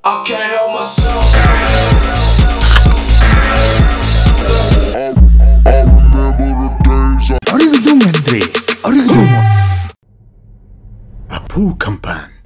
I can't help myself. I remember the days Origzum Andre, Origzumos. Apu Kampan.